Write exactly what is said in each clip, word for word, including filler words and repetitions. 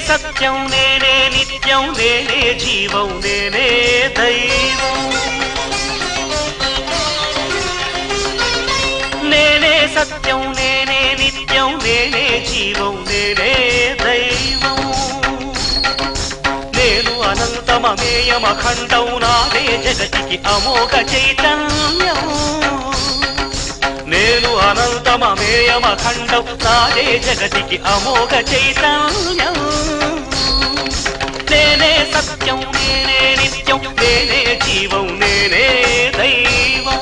సత్యం నేనే నిత్యం నేనే జీవం నేనే దైవం నేనే సత్యం నేనే నిత్యం నేనే జీవం నేనే దైవం నేను అనంతమమేయమఖండం నాదే జగతికి అమోఘ చైతన్యం నేను అనంతమమేయమఖండం నాదే జగతికి అమోఘ చైతన్యం నేనే సత్యం నేనే నిత్యం నేనే జీవం నేనే దైవం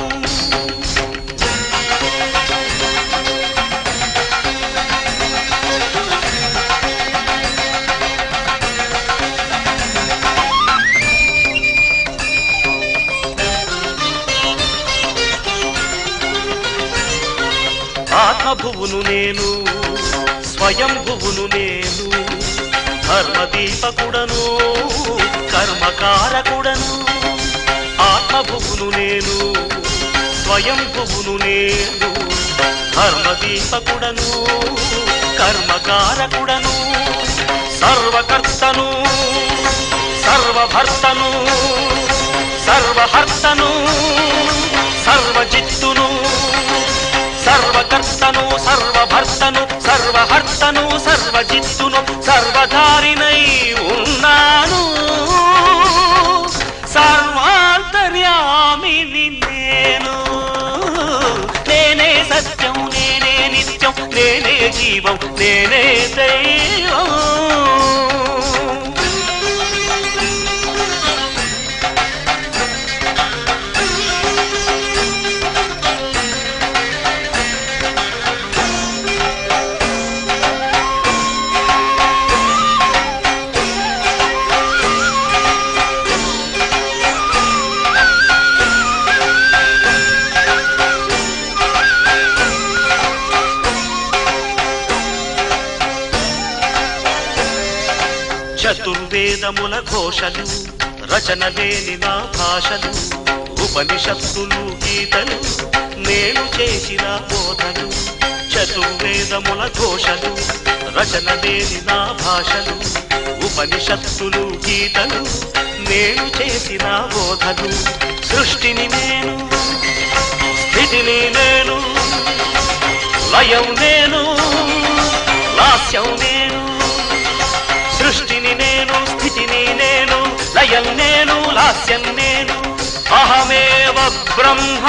ఆత్మభువును నేను స్వయంభువును నేను ధర్మదీపకుడను కర్మకారకుడను ఆత్మభువును నేను స్వయంభువును నేను ధర్మదీపకుడను కర్మకారకుడను సర్వకర్తను సర్వభర్తను సర్వహర్తను సర్వజిత్తును సర్వకర్తను సర్వభర్తను సర్వహర్తను సర్వజిత్తును సర్వధారినై ఉన్నాను సర్వాంతర్యామిని నేను నేనే సత్యం నేనే నిత్యం నేనే జీవం నేనే దైవం చతుర్వేదముల ఘోషలు రచన లేని నా భాషలు ఉపనిషత్తులు గీతలు నేను చేసిన బోధలు చతుర్వేదముల ఘోషలు రచన లేని నా భాషలు ఉపనిషత్తులు గీతలు నేను చేసిన బోధలు సృష్టిని నేను స్థితిని నేను లయం నేను లాస్యం నేను సృష్టిని నేను స్థితిని నేను లయం నేను లాస్యం నేను అహమేవ బ్రహ్మ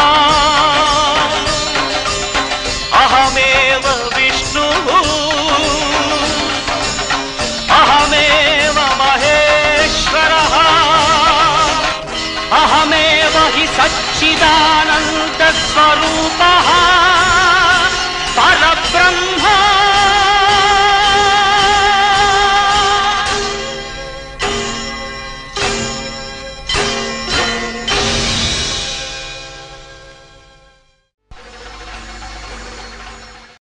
అహమేవ విష్ణు అహమేవ మహేశ్వర అహమేవ హి సచ్చిదానంద స్వరూప పరబ్రహ్మ